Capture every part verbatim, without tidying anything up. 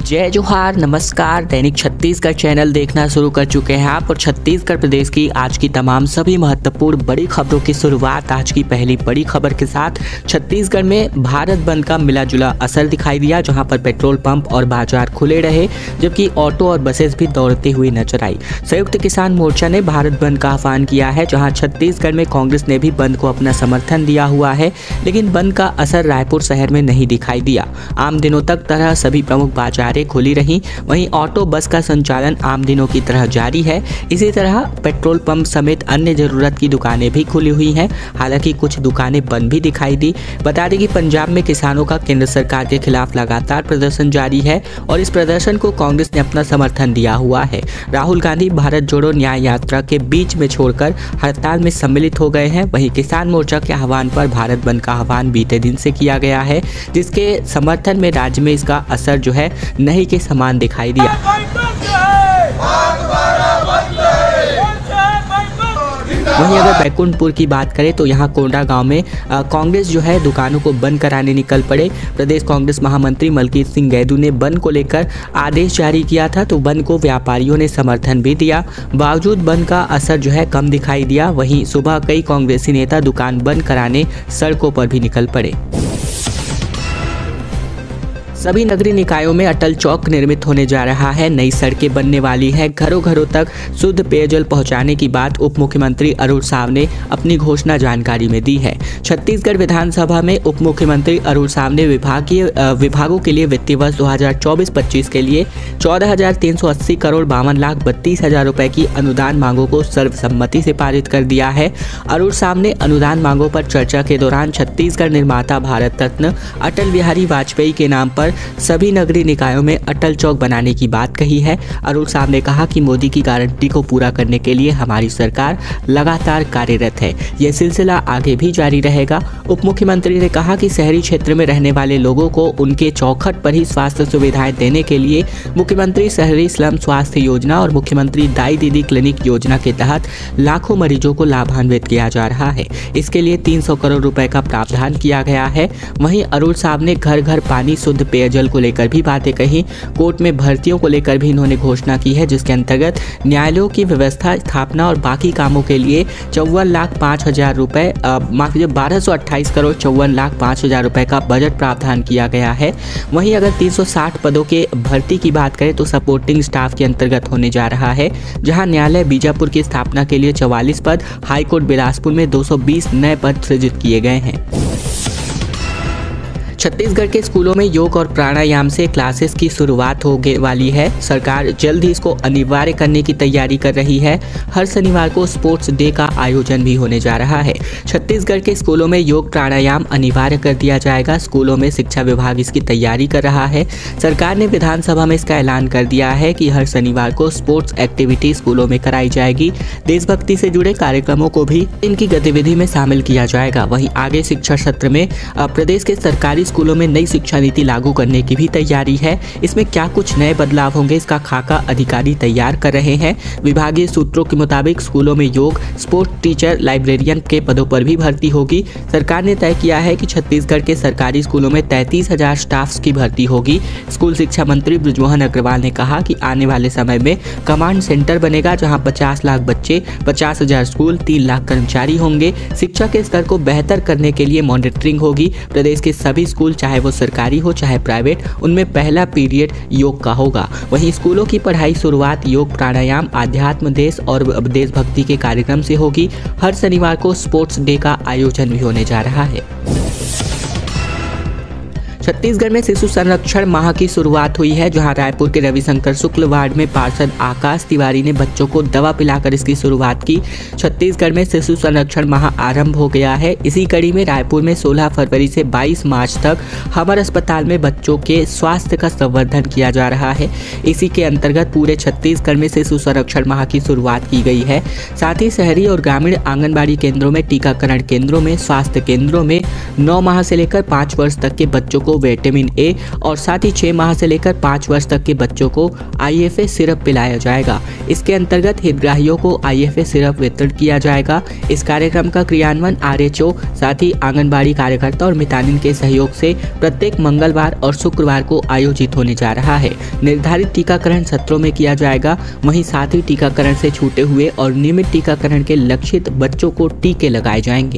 जय जोहार, नमस्कार। दैनिक छत्तीसगढ़ चैनल देखना शुरू कर चुके हैं आप और छत्तीसगढ़ प्रदेश की आज की तमाम सभी महत्वपूर्ण बड़ी खबरों की शुरुआत आज की पहली बड़ी खबर के साथ। छत्तीसगढ़ में भारत बंद का मिला जुला असर दिखाई दिया, जहां पर पेट्रोल पंप और बाजार खुले रहे जबकि ऑटो और बसेस भी दौड़ती हुई नजर आई। संयुक्त किसान मोर्चा ने भारत बंद का आह्वान किया है, जहाँ छत्तीसगढ़ में कांग्रेस ने भी बंद को अपना समर्थन दिया हुआ है, लेकिन बंद का असर रायपुर शहर में नहीं दिखाई दिया। आम दिनों तक तरह सभी प्रमुख बाजार खुली रही, वहीं ऑटो बस का संचालन आम दिनों की तरह जारी है। इसी तरह पेट्रोल पंप समेत अन्य जरूरत की दुकानें भी खुली हुई हैं। हालांकि कुछ दुकानें बंद भी दिखाई दी। बता दें कि पंजाब में किसानों का केंद्र सरकार के खिलाफ लगातार प्रदर्शन जारी है और इस प्रदर्शन को कांग्रेस ने अपना समर्थन दिया हुआ है। राहुल गांधी भारत जोड़ो न्याय यात्रा के बीच में छोड़कर हड़ताल में सम्मिलित हो गए हैं। वहीं किसान मोर्चा के आह्वान पर भारत बंद का आह्वान बीते दिन से किया गया है, जिसके समर्थन में राज्य में इसका असर जो है नहीं के समान दिखाई दिया। वहीं अगर बैकुंठपुर की बात करें तो यहाँ कोंडा गांव में कांग्रेस जो है दुकानों को बंद कराने निकल पड़े। प्रदेश कांग्रेस महामंत्री मलकीत सिंह गैदू ने बंद को लेकर आदेश जारी किया था, तो बंद को व्यापारियों ने समर्थन भी दिया। बावजूद बंद का असर जो है कम दिखाई दिया। वहीं सुबह कई कांग्रेसी नेता दुकान बंद कराने सड़कों पर भी निकल पड़े। सभी नगरीय निकायों में अटल चौक निर्मित होने जा रहा है। नई सड़कें बनने वाली है। घरों घरों तक शुद्ध पेयजल पहुंचाने की बात उप मुख्यमंत्री अरुण साव ने अपनी घोषणा जानकारी में दी है। छत्तीसगढ़ विधानसभा में उप मुख्यमंत्री अरुण साव ने विभागीय विभागों के लिए वित्तीय वर्ष दो हजार चौबीस पच्चीस के लिए चौदह हजार तीन सौ अस्सी करोड़ बावन लाख बत्तीस हजार रुपए की अनुदान मांगों को सर्वसम्मति से पारित कर दिया है। अरुण साव ने अनुदान मांगों पर चर्चा के दौरान छत्तीसगढ़ निर्माता भारत रत्न अटल बिहारी वाजपेयी के नाम पर सभी नगरीय निकायों में अटल चौक बनाने की बात कही है। अरुण साव ने कहा कि मोदी की गारंटी को पूरा करने के लिए हमारी सरकार लगातार कार्यरत है। यह सिलसिला आगे भी जारी रहेगा। उप मुख्यमंत्री ने कहा कि शहरी क्षेत्र में रहने वाले लोगों को उनके चौखट पर ही स्वास्थ्य सुविधाएं देने के लिए मुख्यमंत्री शहरी स्लम स्वास्थ्य योजना और मुख्यमंत्री दाई दीदी क्लिनिक योजना के तहत लाखों मरीजों को लाभान्वित किया जा रहा है। इसके लिए तीन सौ करोड़ रुपए का प्रावधान किया गया है। वहीं अरुण साव ने घर घर पानी, शुद्ध पेयजल को लेकर भी बातें कही। कोर्ट में भर्तियों को लेकर भी इन्होंने घोषणा की है, जिसके अंतर्गत न्यायालयों की व्यवस्था स्थापना और बाकी कामों के लिए चौवन लाख पाँच हजार रुपए माफ कीजिए बारह सौ अट्ठाईस करोड़ चौवन लाख पाँच हजार रुपए का बजट प्रावधान किया गया है। वहीं अगर तीन सौ साठ पदों के भर्ती की बात करें तो सपोर्टिंग स्टाफ के अंतर्गत होने जा रहा है, जहां न्यायालय बीजापुर की स्थापना के लिए चौवालीस पद, हाईकोर्ट बिलासपुर में दो सौ बीस नए पद सृजित किए गए हैं। छत्तीसगढ़ के स्कूलों में योग और प्राणायाम से क्लासेस की शुरुआत होने वाली है। सरकार जल्द ही इसको अनिवार्य करने की तैयारी कर रही है। हर शनिवार को स्पोर्ट्स डे का आयोजन भी होने जा रहा है। छत्तीसगढ़ के स्कूलों में योग प्राणायाम अनिवार्य कर दिया जाएगा। स्कूलों में शिक्षा विभाग इसकी तैयारी कर रहा है। सरकार ने विधानसभा में इसका ऐलान कर दिया है कि हर शनिवार को स्पोर्ट्स एक्टिविटी स्कूलों में कराई जाएगी। देशभक्ति से जुड़े कार्यक्रमों को भी इनकी गतिविधि में शामिल किया जाएगा। वहीं आगे शिक्षा सत्र में प्रदेश के सरकारी स्कूलों में नई शिक्षा नीति लागू करने की भी तैयारी है। इसमें क्या कुछ नए बदलाव होंगे, इसका खाका अधिकारी तैयार कर रहे हैं। विभागीय सूत्रों के मुताबिक स्कूलों में योग, स्पोर्ट्स टीचर, लाइब्रेरियन के पदों पर भी भर्ती होगी। सरकार ने तय किया है कि छत्तीसगढ़ के सरकारी स्कूलों में तैंतीस हजार स्टाफ की भर्ती होगी। स्कूल शिक्षा मंत्री बृजमोहन अग्रवाल ने कहा कि आने वाले समय में कमांड सेंटर बनेगा, जहाँ पचास लाख बच्चे, पचास हजार स्कूल, तीन लाख कर्मचारी होंगे। शिक्षा के स्तर को बेहतर करने के लिए मॉनिटरिंग होगी। प्रदेश के सभी स्कूल, चाहे वो सरकारी हो चाहे प्राइवेट, उनमें पहला पीरियड योग का होगा। वहीं स्कूलों की पढ़ाई शुरुआत योग, प्राणायाम, आध्यात्म, देश और देशभक्ति के कार्यक्रम से होगी। हर शनिवार को स्पोर्ट्स डे का आयोजन भी होने जा रहा है। छत्तीसगढ़ में शिशु संरक्षण माह की शुरुआत हुई है, जहां रायपुर के रविशंकर शुक्ल वार्ड में पार्षद आकाश तिवारी ने बच्चों को दवा पिलाकर इसकी शुरुआत की। छत्तीसगढ़ में शिशु संरक्षण माह आरंभ हो गया है। इसी कड़ी में रायपुर में सोलह फरवरी से बाईस मार्च तक हमर अस्पताल में बच्चों के स्वास्थ्य का संवर्धन किया जा रहा है। इसी के अंतर्गत पूरे छत्तीसगढ़ में शिशु संरक्षण माह की शुरुआत की गई है। साथ ही शहरी और ग्रामीण आंगनबाड़ी केंद्रों में, टीकाकरण केंद्रों में, स्वास्थ्य केंद्रों में नौ माह से लेकर पाँच वर्ष तक के बच्चों को को विटामिन ए और साथ ही छः माह से लेकर पाँच वर्ष तक के बच्चों को आई एफ ए सिरप पिलाया जाएगा। इसके अंतर्गत हितग्राहियों को आई एफ ए सिरप वितरण किया जाएगा। इस कार्यक्रम का क्रियान्वयन आर एच ओ साथ ही आंगनबाड़ी कार्यकर्ता और मितानिन के सहयोग से प्रत्येक मंगलवार और शुक्रवार को आयोजित होने जा रहा है। निर्धारित टीकाकरण सत्रों में किया जाएगा। वहीं साथ ही टीकाकरण से छूटे हुए और नियमित टीकाकरण के लक्षित बच्चों को टीके लगाए जाएंगे।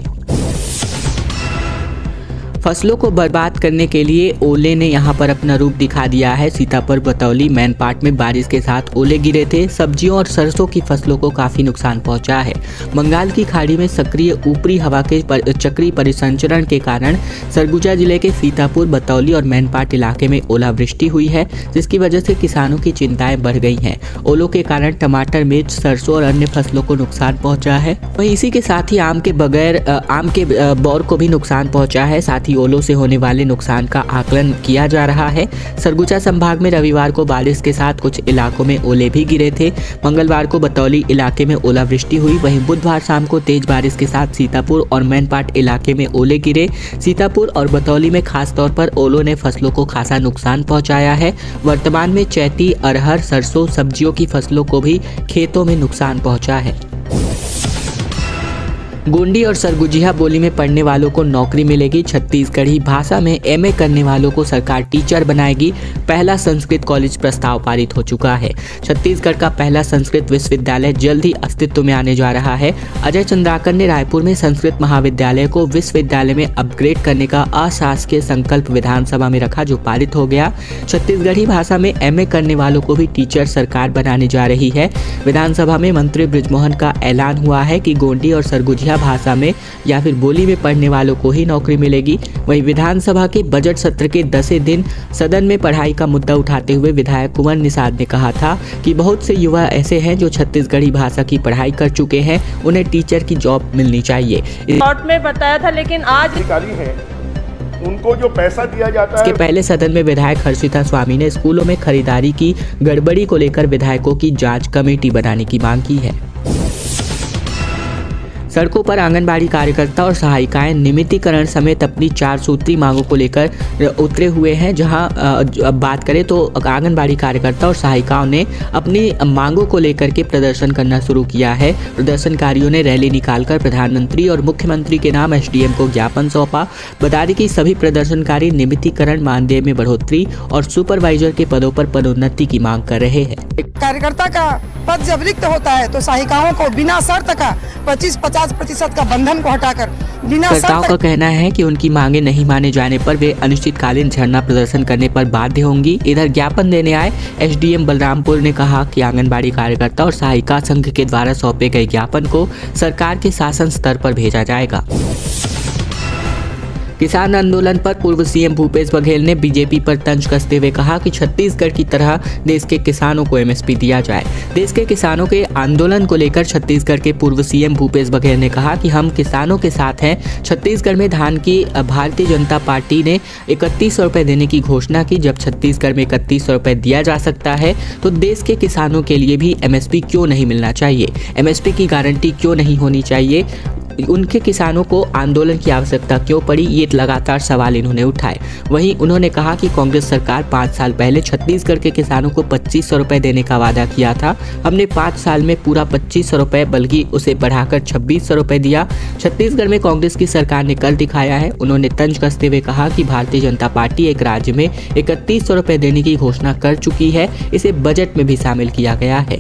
फसलों को बर्बाद करने के लिए ओले ने यहां पर अपना रूप दिखा दिया है। सीतापुर बतौली मैनपाट में बारिश के साथ ओले गिरे थे। सब्जियों और सरसों की फसलों को काफी नुकसान पहुंचा है। बंगाल की खाड़ी में सक्रिय ऊपरी हवा के पर, चक्री परिसंचरण के कारण सरगुजा जिले के सीतापुर बतौली और मैनपाट इलाके में ओलावृष्टि हुई है, जिसकी वजह से किसानों की चिंताएं बढ़ गई हैं। ओलों के कारण टमाटर, मिर्च, सरसों और अन्य फसलों को नुकसान पहुंचा है। वहीं इसी के साथ ही आम के बगैर आम के बौर को भी नुकसान पहुंचा है। साथ ही ओलों से होने वाले नुकसान का आकलन किया जा रहा है। सरगुजा संभाग में रविवार को बारिश के साथ कुछ इलाकों में ओले भी गिरे थे। मंगलवार को बतौली इलाके में ओलावृष्टि हुई। वहीं बुधवार शाम को तेज बारिश के साथ सीतापुर और मैनपाट इलाके में ओले गिरे। सीतापुर और बतौली में खास तौर पर ओलों ने फसलों को खासा नुकसान पहुंचाया है। वर्तमान में चैती, अरहर, सरसों, सब्जियों की फसलों को भी खेतों में नुकसान पहुंचा है। गोंडी और सरगुजिया बोली में पढ़ने वालों को नौकरी मिलेगी। छत्तीसगढ़ी भाषा में एम ए करने वालों को सरकार टीचर बनाएगी। पहला संस्कृत कॉलेज प्रस्ताव पारित हो चुका है। छत्तीसगढ़ का पहला संस्कृत विश्वविद्यालय जल्द ही अस्तित्व में आने जा रहा है। अजय चंद्राकर ने रायपुर में संस्कृत महाविद्यालय को विश्वविद्यालय में अपग्रेड करने का अशासकीय संकल्प विधानसभा में रखा, जो पारित हो गया। छत्तीसगढ़ी भाषा में एम ए करने वालों को भी टीचर सरकार बनाने जा रही है। विधानसभा में मंत्री बृजमोहन का ऐलान हुआ है कि गोंडी और सरगुजिया भाषा में या फिर बोली में पढ़ने वालों को ही नौकरी मिलेगी। वहीं विधानसभा के बजट सत्र के दसवें दिन सदन में पढ़ाई का मुद्दा उठाते हुए विधायक कुंवर निषाद ने कहा था कि बहुत से युवा ऐसे हैं जो छत्तीसगढ़ी भाषा की पढ़ाई कर चुके हैं, उन्हें टीचर की जॉब मिलनी चाहिए। शॉर्ट में बताया था, लेकिन आज अधिकारी हैं उनको जो पैसा दिया जाता है। इसके पहले सदन में विधायक हर्षिता स्वामी ने स्कूलों में खरीदारी की गड़बड़ी को लेकर विधायकों की जांच कमेटी बनाने की मांग की है। सड़कों पर आंगनबाड़ी कार्यकर्ता और सहायिकाएं नियमितीकरण समेत अपनी चार सूत्री मांगों को लेकर उतरे हुए हैं। जहां अब बात करें तो आंगनबाड़ी कार्यकर्ता और सहायिकाओं ने अपनी मांगों को लेकर के प्रदर्शन करना शुरू किया है। प्रदर्शनकारियों ने रैली निकालकर प्रधानमंत्री और मुख्यमंत्री के नाम एस डी एम को ज्ञापन सौंपा। बता दें कि सभी प्रदर्शनकारी नियमितीकरण, मानदेय में बढ़ोतरी और सुपरवाइजर के पदों पर पदोन्नति की मांग कर रहे हैं। कार्यकर्ता का पद जब रिक्त होता है तो सहायिकाओं को बिना शर्त का पच्चीस पचास प्रतिशत का बंधन को हटाकर बिना कर्ताओं का कहना है कि उनकी मांगे नहीं माने जाने पर वे अनिश्चितकालीन धरना प्रदर्शन करने पर बाध्य होंगी। इधर ज्ञापन देने आए एस डी एम बलरामपुर ने कहा कि आंगनबाड़ी कार्यकर्ता और सहायिका संघ के द्वारा सौंपे गए ज्ञापन को सरकार के शासन स्तर पर भेजा जाएगा। किसान आंदोलन पर पूर्व सी एम भूपेश बघेल ने बी जे पी पर तंज कसते हुए कहा कि छत्तीसगढ़ की तरह देश के किसानों को एम एस पी दिया जाए। देश के किसानों के आंदोलन को लेकर छत्तीसगढ़ के पूर्व सी एम भूपेश बघेल ने कहा कि हम किसानों के साथ हैं। छत्तीसगढ़ में धान की भारतीय जनता पार्टी ने इकतीस सौ रुपये देने की घोषणा की। जब छत्तीसगढ़ में इकतीस सौ रुपये दिया जा सकता है तो देश के किसानों के लिए भी एम एस पी क्यों नहीं मिलना चाहिए? एम एस पी की गारंटी क्यों नहीं होनी चाहिए? उनके किसानों को आंदोलन की आवश्यकता क्यों पड़ी? ये लगातार सवाल इन्होंने उठाए। वहीं उन्होंने कहा कि कांग्रेस सरकार पाँच साल पहले छत्तीसगढ़ के किसानों को पच्चीस सौ रुपये देने का वादा किया था। हमने पाँच साल में पूरा पच्चीस सौ रुपये बल्कि उसे बढ़ाकर छब्बीस सौ रुपये दिया। छत्तीसगढ़ में कांग्रेस की सरकार ने कर दिखाया है। उन्होंने तंज कसते हुए कहा कि भारतीय जनता पार्टी एक राज्य में इकतीस सौ रुपये देने की घोषणा कर चुकी है, इसे बजट में भी शामिल किया गया है।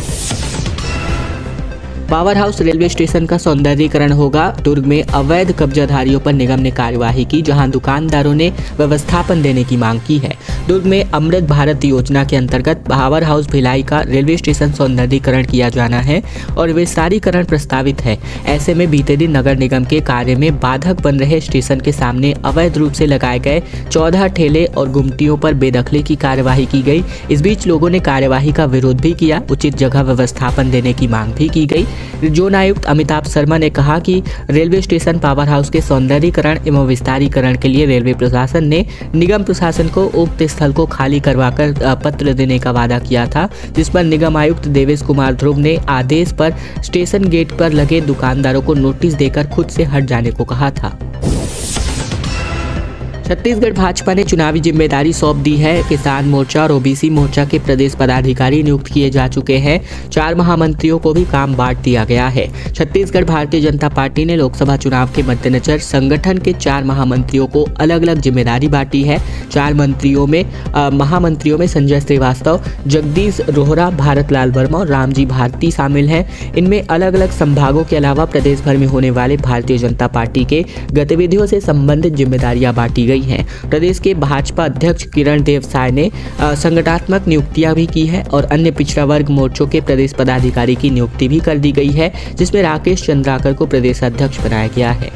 पावर हाउस रेलवे स्टेशन का सौंदर्यीकरण होगा। दुर्ग में अवैध कब्जाधारियों पर निगम ने कार्यवाही की, जहां दुकानदारों ने व्यवस्थापन देने की मांग की है। दुर्ग में अमृत भारत योजना के अंतर्गत पावर हाउस भिलाई का रेलवे स्टेशन सौंदर्यीकरण किया जाना है और विस्तारीकरण प्रस्तावित है। ऐसे में बीते दिन नगर निगम के कार्य में बाधक बन रहे स्टेशन के सामने अवैध रूप से लगाए गए चौदह ठेले और गुमटियों पर बेदखली की कार्यवाही की गई। इस बीच लोगों ने कार्यवाही का विरोध भी किया। उचित जगह व्यवस्थापन देने की मांग भी की गई। जोन आयुक्त अमिताभ शर्मा ने कहा कि रेलवे स्टेशन पावर हाउस के सौंदर्यीकरण एवं विस्तारीकरण के लिए रेलवे प्रशासन ने निगम प्रशासन को उक्त स्थल को खाली करवाकर पत्र देने का वादा किया था, जिस पर निगम आयुक्त देवेश कुमार ध्रुव ने आदेश पर स्टेशन गेट पर लगे दुकानदारों को नोटिस देकर खुद से हट जाने को कहा था। छत्तीसगढ़ भाजपा ने चुनावी जिम्मेदारी सौंप दी है। किसान मोर्चा और ओबीसी मोर्चा के प्रदेश पदाधिकारी नियुक्त किए जा चुके हैं। चार महामंत्रियों को भी काम बांट दिया गया है। छत्तीसगढ़ भारतीय जनता पार्टी ने लोकसभा चुनाव के मद्देनजर संगठन के चार महामंत्रियों को अलग अलग जिम्मेदारी बांटी है। चार मंत्रियों में आ, महामंत्रियों में संजय श्रीवास्तव, जगदीश रोहरा, भारत लाल वर्मा और रामजी भारती शामिल हैं। इनमें अलग अलग संभागों के अलावा प्रदेश भर में होने वाले भारतीय जनता पार्टी के गतिविधियों से संबंधित जिम्मेदारियां बांटी गई हैं। प्रदेश के भाजपा अध्यक्ष किरण देव साय ने संगठनात्मक नियुक्तियां भी की है और अन्य पिछड़ा वर्ग मोर्चों के प्रदेश पदाधिकारी की नियुक्ति भी कर दी गई है, जिसमें राकेश चंद्राकर को प्रदेश अध्यक्ष बनाया गया है।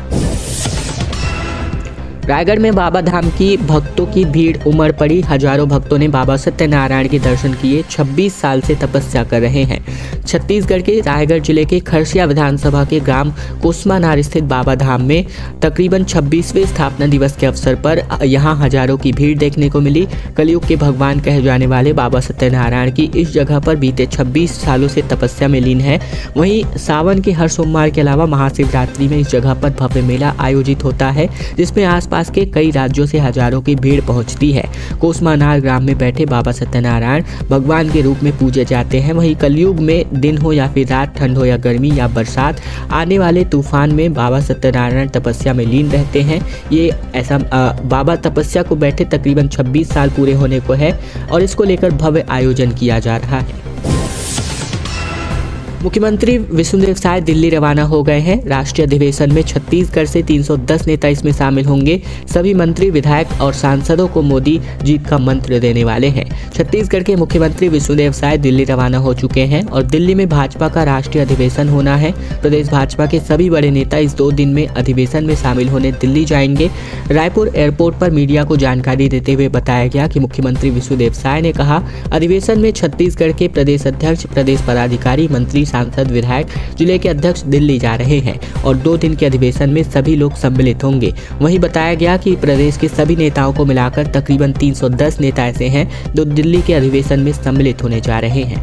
रायगढ़ में बाबा धाम की भक्तों की भीड़ उमड़ पड़ी। हजारों भक्तों ने बाबा सत्यनारायण के दर्शन किए। छब्बीस साल से तपस्या कर रहे हैं। छत्तीसगढ़ के रायगढ़ जिले के खरसिया विधानसभा के ग्राम कोसमानार स्थित बाबा धाम में तकरीबन छब्बीसवें स्थापना दिवस के अवसर पर यहां हजारों की भीड़ देखने को मिली। कलयुग के भगवान कहे जाने वाले बाबा सत्यनारायण की इस जगह पर बीते छब्बीस सालों से तपस्या में लीन है। वहीं सावन के हर सोमवार के अलावा महाशिवरात्रि में इस जगह पर भव्य मेला आयोजित होता है, जिसमें आसपास के कई राज्यों से हजारों की भीड़ पहुंचती है। कोसमानार ग्राम में बैठे बाबा सत्यनारायण भगवान के रूप में पूजे जाते हैं। वहीं कलयुग में दिन हो या फिर रात, ठंड हो या गर्मी या बरसात, आने वाले तूफान में बाबा सत्यनारायण तपस्या में लीन रहते हैं। ये ऐसा आ, बाबा तपस्या को बैठे तकरीबन छब्बीस साल पूरे होने को है और इसको लेकर भव्य आयोजन किया जा रहा है। मुख्यमंत्री विष्णुदेव साय दिल्ली रवाना हो गए हैं। राष्ट्रीय अधिवेशन में छत्तीसगढ़ से तीन सौ दस नेता इसमें शामिल होंगे। सभी मंत्री, विधायक और सांसदों को मोदी जीत का मंत्र देने वाले हैं। छत्तीसगढ़ के मुख्यमंत्री विष्णुदेव साय दिल्ली रवाना हो चुके हैं और दिल्ली में भाजपा का राष्ट्रीय अधिवेशन होना है। प्रदेश भाजपा के सभी बड़े नेता इस दो दिन में अधिवेशन में शामिल होने दिल्ली जाएंगे। रायपुर एयरपोर्ट पर मीडिया को जानकारी देते हुए बताया गया कि मुख्यमंत्री विष्णुदेव साय ने कहा, अधिवेशन में छत्तीसगढ़ के प्रदेश अध्यक्ष, प्रदेश पदाधिकारी, मंत्री, सांसद, विधायक, जिले के अध्यक्ष दिल्ली जा रहे हैं और दो दिन के अधिवेशन में सभी लोग सम्मिलित होंगे। वहीं बताया गया कि प्रदेश के सभी नेताओं को मिलाकर तकरीबन तीन सौ दस नेता ऐसे हैं जो दिल्ली के अधिवेशन में सम्मिलित होने जा रहे हैं।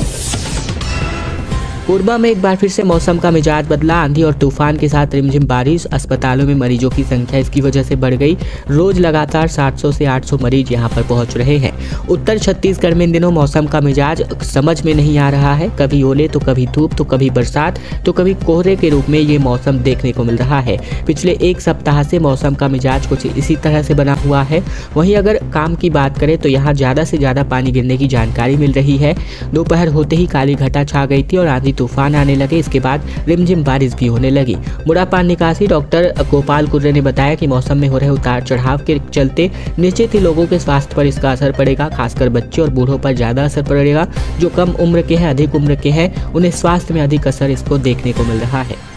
कोरबा में एक बार फिर से मौसम का मिजाज बदला। आंधी और तूफान के साथ रिमझिम बारिश, अस्पतालों में मरीजों की संख्या इसकी वजह से बढ़ गई। रोज लगातार सात सौ से आठ सौ मरीज यहां पर पहुंच रहे हैं। उत्तर छत्तीसगढ़ में इन दिनों मौसम का मिजाज समझ में नहीं आ रहा है। कभी ओले तो कभी धूप तो कभी बरसात तो कभी कोहरे के रूप में ये मौसम देखने को मिल रहा है। पिछले एक सप्ताह से मौसम का मिजाज कुछ इसी तरह से बना हुआ है। वहीं अगर काम की बात करें तो यहाँ ज्यादा से ज्यादा पानी गिरने की जानकारी मिल रही है। दोपहर होते ही काली घटा छा गई थी और आंधी तूफान आने लगे। इसके बाद रिमझिम बारिश भी होने लगी। मुड़ापान निकासी डॉक्टर गोपाल कुर्रे ने बताया कि मौसम में हो रहे उतार चढ़ाव के चलते निश्चित ही लोगों के स्वास्थ्य पर इसका असर पड़ेगा। खासकर बच्चे और बूढ़ों पर ज्यादा असर पड़ेगा। जो कम उम्र के हैं, अधिक उम्र के हैं, उन्हें स्वास्थ्य में अधिक असर इसको देखने को मिल रहा है।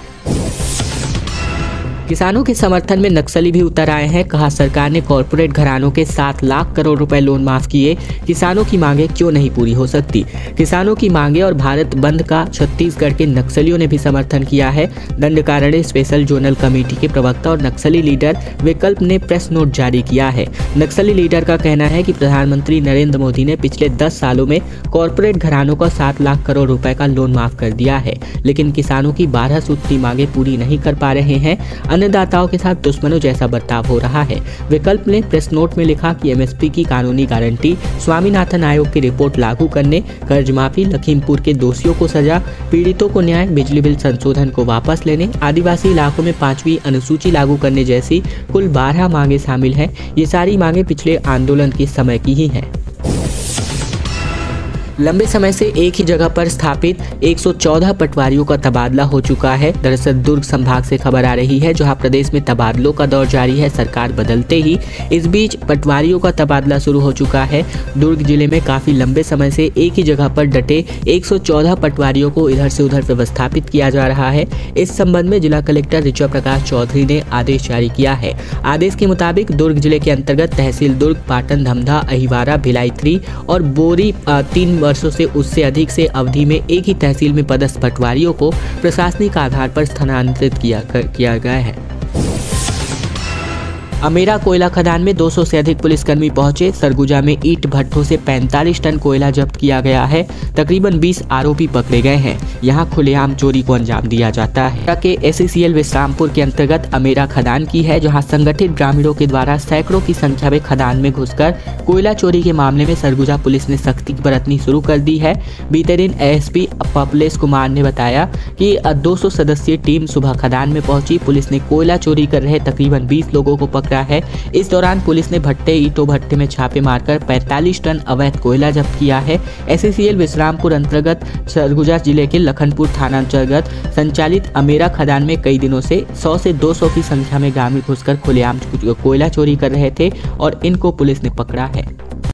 किसानों के समर्थन में नक्सली भी उतर आए हैं। कहा, सरकार ने कॉरपोरेट घरानों के सात लाख करोड़ रुपए लोन माफ किए। किसानों की मांगे क्यों नहीं पूरी हो सकती? किसानों की मांगे और भारत बंद का छत्तीसगढ़ के नक्सलियों ने भी समर्थन किया है। दंडकारण्य स्पेशल जोनल कमेटी के प्रवक्ता और नक्सली लीडर विकल्प ने प्रेस नोट जारी किया है। नक्सली लीडर का कहना है कि प्रधानमंत्री नरेंद्र मोदी ने पिछले दस सालों में कॉरपोरेट घरानों का सात लाख करोड़ रुपए का लोन माफ कर दिया है, लेकिन किसानों की बारह सूत्री मांगे पूरी नहीं कर पा रहे हैं। अन्नदाताओं के साथ दुश्मनों जैसा बर्ताव हो रहा है। विकल्प ने प्रेस नोट में लिखा कि एमएसपी की कानूनी गारंटी, स्वामीनाथन आयोग की रिपोर्ट लागू करने, कर्ज माफी, लखीमपुर के दोषियों को सजा, पीड़ितों को न्याय, बिजली बिल संशोधन को वापस लेने, आदिवासी इलाकों में पांचवी अनुसूची लागू करने जैसी कुल बारह मांगे शामिल हैं। ये सारी मांगे पिछले आंदोलन के समय की ही हैं। लंबे समय से एक ही जगह पर स्थापित एक सौ चौदह पटवारियों का तबादला हो चुका है। दरअसल दुर्ग संभाग से खबर आ रही है, जहां प्रदेश में तबादलों का दौर जारी है। सरकार बदलते ही इस बीच पटवारियों का तबादला शुरू हो चुका है। दुर्ग जिले में काफी लंबे समय से एक ही जगह पर डटे एक सौ चौदह पटवारियों को इधर से उधर व्यवस्थापित किया जा रहा है। इस संबंध में जिला कलेक्टर ऋचा प्रकाश चौधरी ने आदेश जारी किया है। आदेश के मुताबिक दुर्ग जिले के अंतर्गत तहसील दुर्ग, पाटन, धमधा, अहिवारा, भिलाई थ्री और बोरी तीन वर्षों से उससे अधिक से अवधि में एक ही तहसील में पदस्थ पटवारियों को प्रशासनिक आधार पर स्थानांतरित किया किया गया है। अमेरा कोयला खदान में दो सौ से अधिक पुलिसकर्मी पहुंचे। सरगुजा में ईंट भट्ठों से पैंतालीस टन कोयला जब्त किया गया है। तकरीबन बीस आरोपी पकड़े गए हैं। यहां खुलेआम चोरी को अंजाम दिया जाता है। के एससीएल विश्रामपुर के अंतर्गत अमेरा खदान की है, जहां संगठित ग्रामीणों के द्वारा सैकड़ों की संख्या में खदान में घुसकर कोयला चोरी के मामले में सरगुजा पुलिस ने सख्ती बरतनी शुरू कर दी है। बीते दिन एएसपी पपलेश कुमार ने बताया कि दो सौ सदस्यीय टीम सुबह खदान में पहुंची। पुलिस ने कोयला चोरी कर रहे तकरीबन बीस लोगों को पकड़ा है। इस दौरान पुलिस ने भट्टे ईंटों भट्टे में छापे मारकर पैंतालीस टन अवैध कोयला जब्त किया है। एससीएल विश्रामपुर अंतर्गत सरगुजा जिले के लखनपुर थाना अंतर्गत संचालित अमेरा खदान में कई दिनों से सौ से दो सौ की संख्या में ग्रामीण घुसकर खुलेआम कोयला चोरी कर रहे थे और इनको पुलिस ने पकड़ा है।